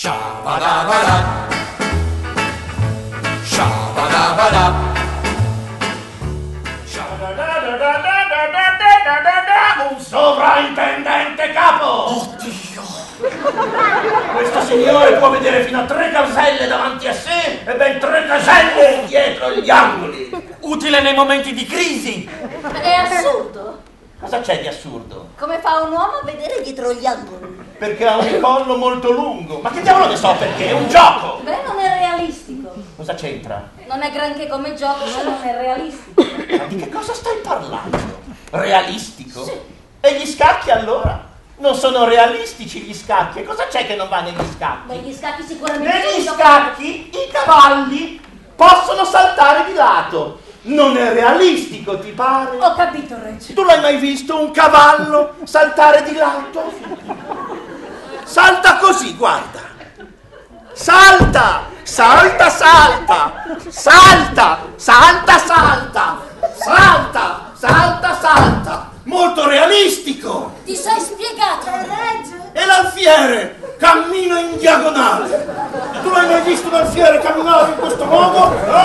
Shabadabada, shabadabada, un sovrintendente capo! oddio! Questo signore può vedere fino a 3 caselle davanti a sé e ben 3 caselle dietro gli angoli. Utile nei momenti di crisi! È assurdo. Cosa c'è di assurdo? Come fa un uomo a vedere dietro gli angoli? Perché ha un collo molto lungo. Ma che diavolo ne so perché? È un gioco! Beh, non è realistico. Cosa c'entra? Non è granché come gioco se non è realistico. Ma di che cosa stai parlando? Realistico? Sì. E gli scacchi allora? Non sono realistici gli scacchi. E cosa c'è che non va negli scacchi? Beh, gli scacchi sicuramente... Negli scacchi i cavalli possono saltare di lato. Non è realistico, ti pare? Ho capito, Regge. Tu l'hai mai visto un cavallo saltare di lato? Salta così, guarda. Salta! Salta, salta! Salta! Salta, salta! Salta! Salta, salta! Molto realistico! Ti sei spiegato, Regge? E l'alfiere cammina in diagonale. Tu l'hai mai visto un alfiere camminare in questo modo?